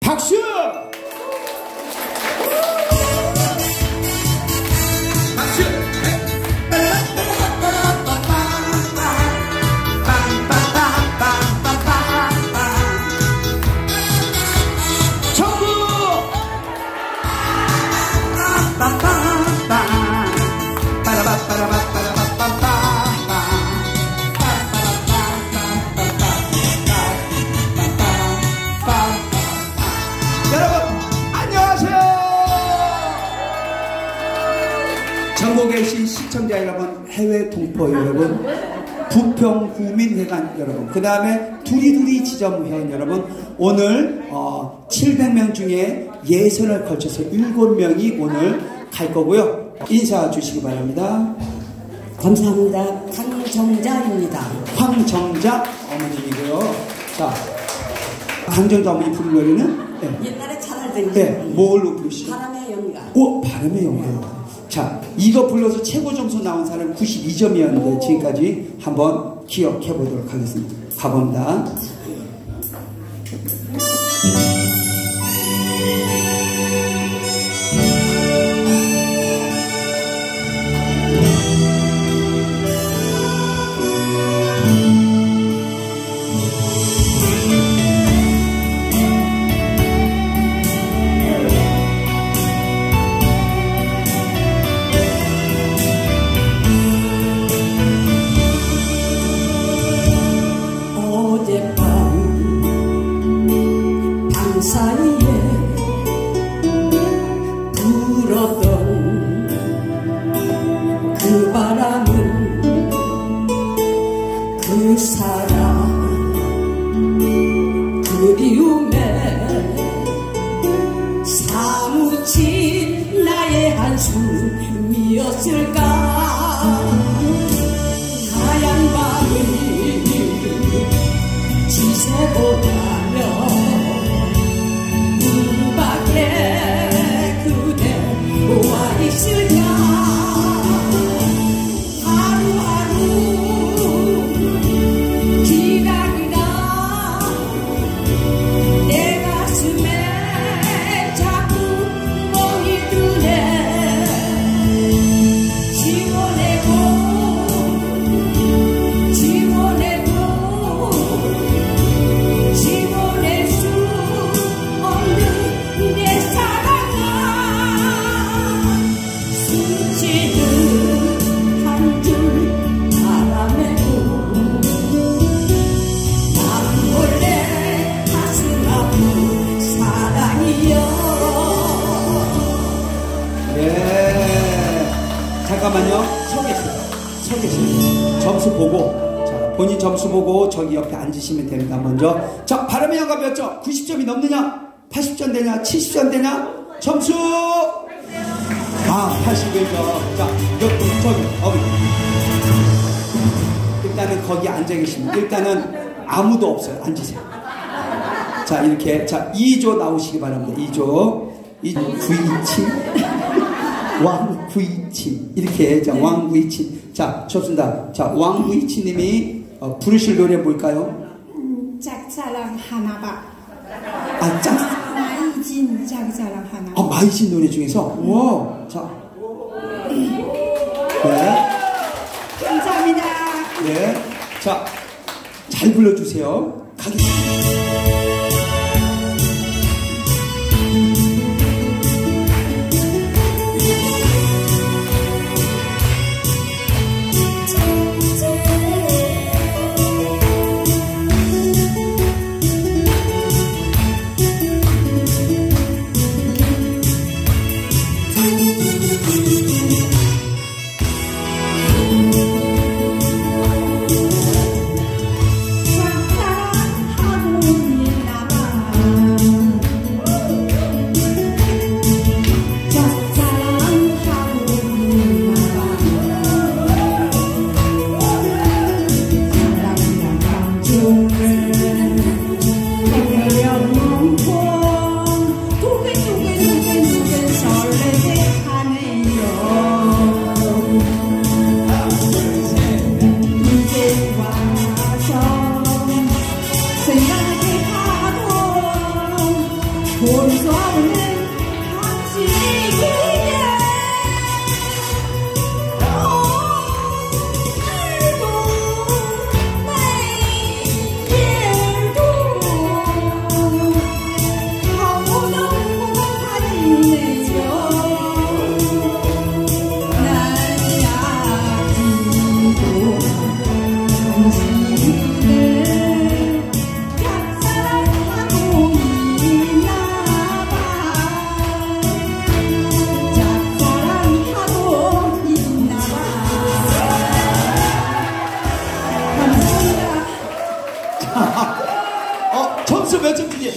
박수! 박수! 전국에 계신 시청자 여러분, 해외 동포 여러분, 부평 구민회관 여러분, 그 다음에 두리두리 지점 회원 여러분, 오늘 700명 중에 예선을 거쳐서 7명이 오늘 갈 거고요. 인사 주시기 바랍니다. 감사합니다. 황정자입니다. 황정자 어머님이고요. 자, 황정자 어머니 부른 노래는 옛날에 잘 알던 네, 뭘로 부르시죠? 바람의 영가. 오, 바람의 영가. 자, 이거 불러서 최고 점수 나온 사람 92점이었는데 지금까지 한번 기억해 보도록 하겠습니다. 가봅니다. 사이에 불었던 그 바람은 그 사랑 그리움에 사무친 나의 한숨이었을까. 하얀 밤을 지새보다며 그대 모아 있을까. 하루하루 기다리다 내 가슴에 자꾸 멍이 드네. 지워내고 지워낼 수 없는 내 사랑아. 스치는 한 줄 바람에도 난 원래 가슴 아픈 사랑이여. 네. 잠깐만요. 서 계세요. 점수 보고. 자, 본인 점수 보고 저기 옆에 앉으시면 됩니다. 먼저. 자, 바람의 영가 몇 점? 90점이 넘느냐? 80점 되냐? 70점 되냐? 점수! 81점. 자, 저기, 일단은 거기 앉아 계십니다. 일단은 아무도 없어요. 앉으세요. 자, 이렇게. 자, 2조 나오시기 바랍니다. 2조. 927. 왕구이친. 이렇게. 자, 왕구이친. 자, 좋습니다. 자, 왕구이친님이 부르실 노래 뭘까요? 짝사랑 하나봐. 마이진 짝사랑 하나. 마이진 노래 중에서? 우와. 자. 네. 감사합니다. 네. 자, 잘 불러주세요. 가겠습니다. 짝사랑하고 있나 고소하는 당신에게 점수 몇 점 주지?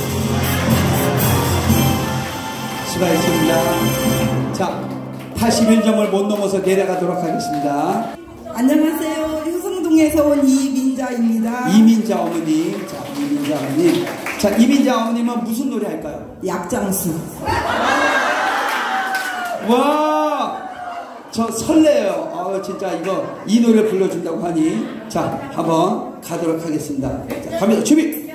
수고하셨습니다. 자, 81점을 못 넘어서 내려가도록 하겠습니다. 안녕하세요. 효성동에서 온 이민자입니다. 이민자 어머님. 자, 이민자 어머님. 자, 이민자 어머님은 무슨 노래 할까요? 약장수. 와! 저 설레요. 진짜 이 노래 불러준다고 하니. 자, 한번 가도록 하겠습니다. 자, 갑니다. 준비!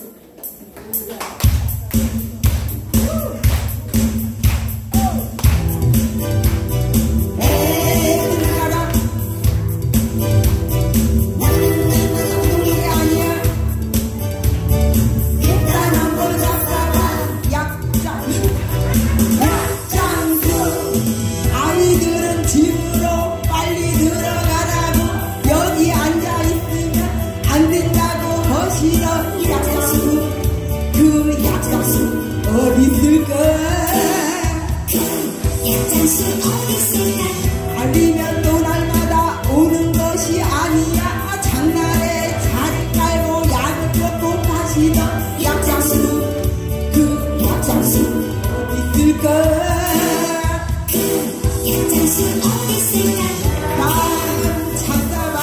알리면 또 날마다 오는 것이 아니야. 장날에 자리 깔고 약을 먹고 가시던 약장수. 그 약장수 어디 있을까? 그 약장수 어디 있을까? 양 잡사봐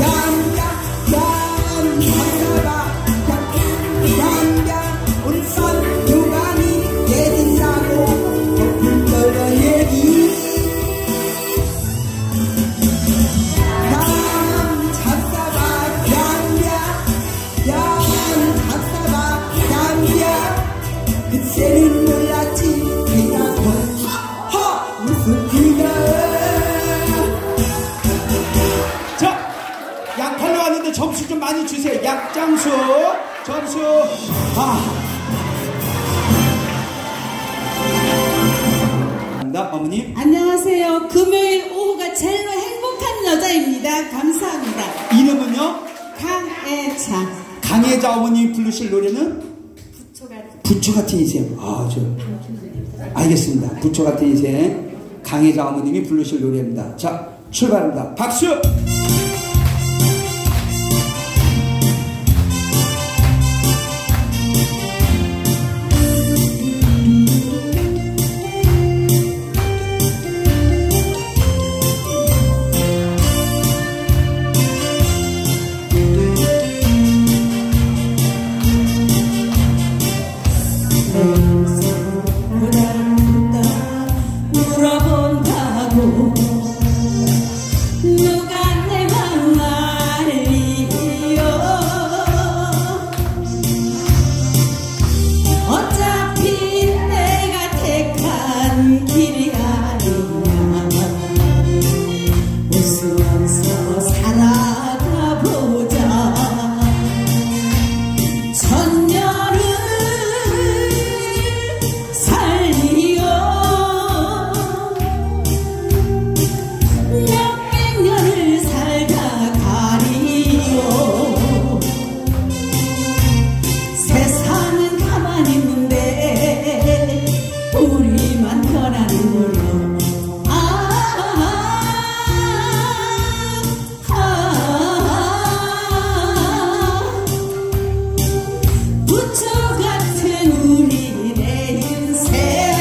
양 잡사봐 양 우리 선 요강이 예진다고 거품 떨려 얘기. 그때는 몰랐지 그냥 허 웃음이야. 자, 약팔로 왔는데 점수 좀 많이 주세요. 약장수 점수. 감사합니다. 어머님. 안녕하세요. 금요일 오후가 제일로 행복한 여자입니다. 감사합니다. 이름은요? 강애자. 강혜자 어머님이 부르실 노래는? 부처 같은 인생. 알겠습니다. 부처 같은 인생. 강혜자 어머님이 부르실 노래입니다. 자, 출발합니다. 박수! 물어본다고 누가 내 맘 알리요. 어차피 내가 택한 길이 아니냐. 웃으면서 살아가 보자. 천년을 살리요. 몇백 년을 살다 가리요. 세상은 가만히 있는데 우리만 변하는구나. 부처 같은 우리 내 인생.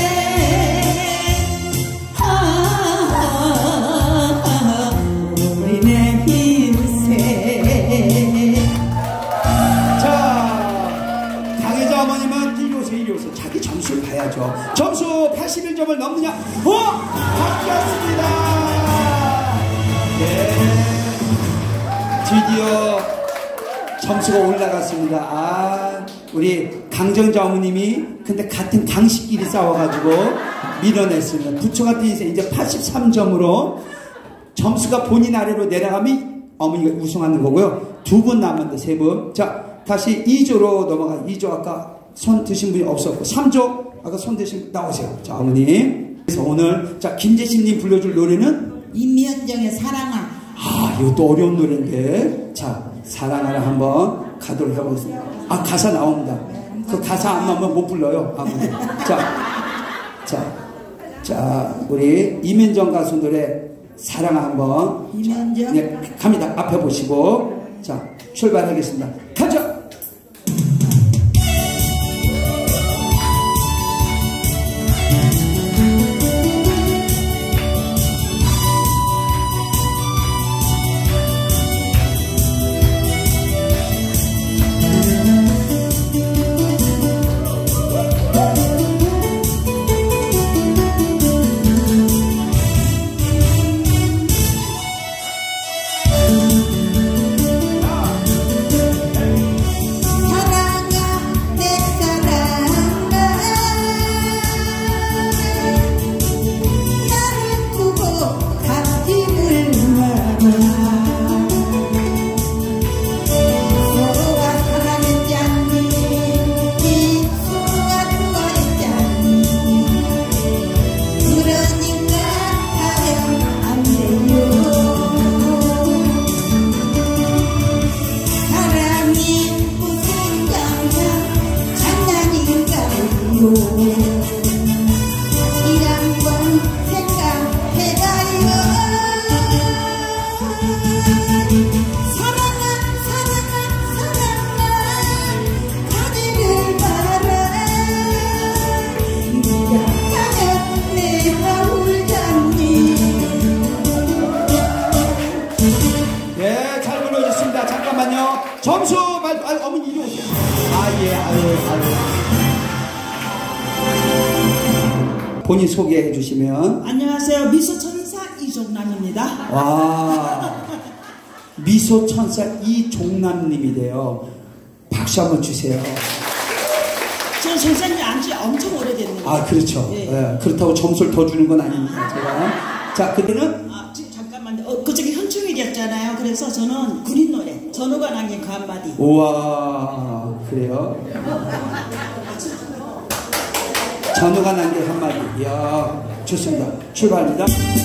우리 내 인생. 자, 강혜자 어머님은 이리 오세요. 자기 점수를 봐야죠. 점수 81점을 넘느냐? 바뀌었습니다. 네. 드디어 점수가 올라갔습니다. 우리 강정자 어머님이 근데 같은 강식끼리 싸워가지고 밀어냈습니다. 부처 같은 인생 이제 83점으로 점수가 본인 아래로 내려가면 어머니가 우승하는 거고요. 2분 남았는데 3분. 자, 다시 2조로 넘어가. 2조 아까 손 드신 분이 없었고 3조 아까 손 드신 분 나오세요. 자, 어머님. 그래서 오늘 자 김재신님 불러줄 노래는 임미연정의 사랑아. 아, 이것도 어려운 노래인데. 자, 사랑하라 한번 가도록 해보겠습니다. 아, 가사 나옵니다. 그 가사 안 나오면 못 불러요. 아무튼. 자, 우리 임현정 가수 노래 사랑아 한번. 임현정. 네, 갑니다. 앞에 보시고. 자, 출발하겠습니다. 가자! 네, 잘 불러주셨습니다. 잠깐만요. 점수 말, 어머니 이리 오세요. 본인 소개해 주시면. 안녕하세요. 미소천사 이종남입니다. 와, 미소천사 이종남님이래요. 박수 한번 주세요. 저 선생님 안지 엄청 오래됐는데. 아, 그렇죠. 네. 네, 그렇다고 점수를 더 주는 건 아닙니다. 제가. 자, 그때는 잠깐만요. 그쪽에 현충일이었잖아요. 그래서 저는 군인 노래 전우가 남긴 그 한마디. 우와, 그래요? 전우가 남긴 한마디. 이야, 좋습니다. 출발합니다.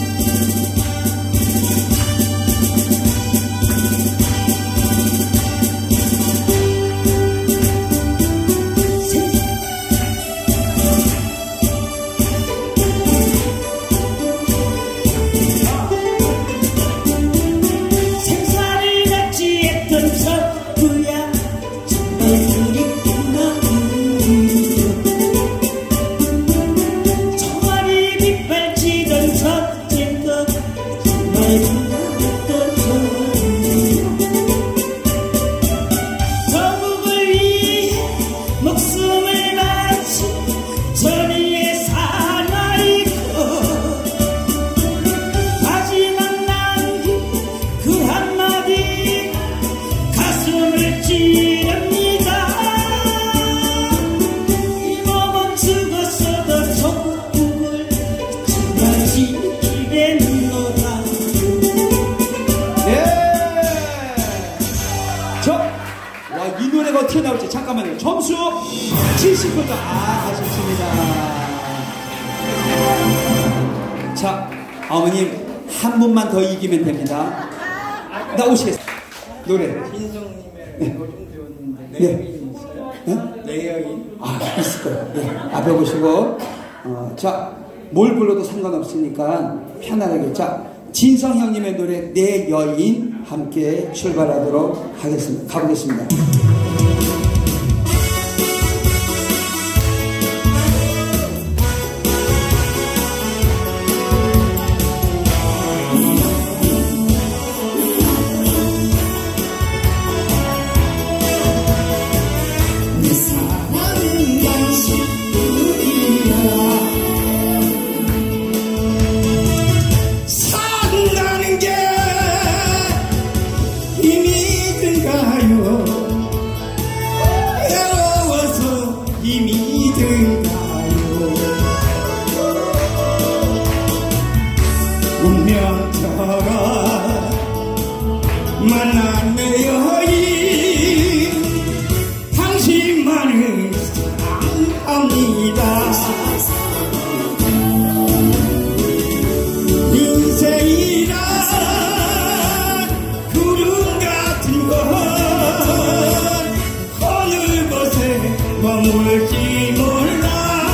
이 노래가 어떻게 나올지 잠깐만요. 점수 70%. 아, 아쉽습니다. 자, 어머님 한 분만 더 이기면 됩니다. 나오시겠어요? 노래. 진성님의 요즘 배웠는데 네. 내여인 있어요? 네? 내여인. 아, 있을 거예요. 네. 앞에 보시고. 자, 뭘 불러도 상관없으니까 편안하게. 자, 진성 형님의 노래 내 여인 함께 출발하도록 하겠습니다. 가보겠습니다. 산다는 게 이미 든가요? 인생이란 구름 같은 것 어느 곳에 머물지 몰라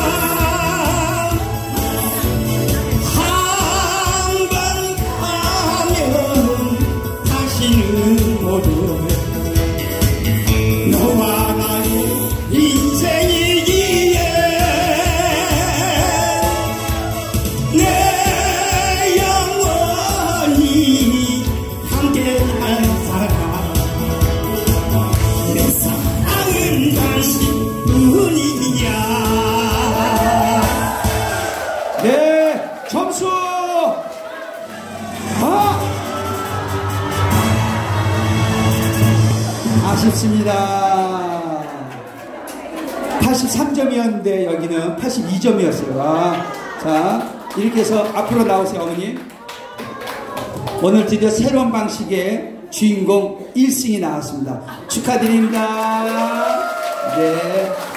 한 번 가면 다시는 못 올 너와 나의 인생이기에 내 영원히 함께할 사람 내 사랑은 당신뿐이야. 네, 점수! 아쉽습니다. 83점이었는데 여기는 82점이었어요. 자, 이렇게 해서 앞으로 나오세요, 어머님. 오늘 드디어 새로운 방식의 주인공 1승이 나왔습니다. 축하드립니다. 네.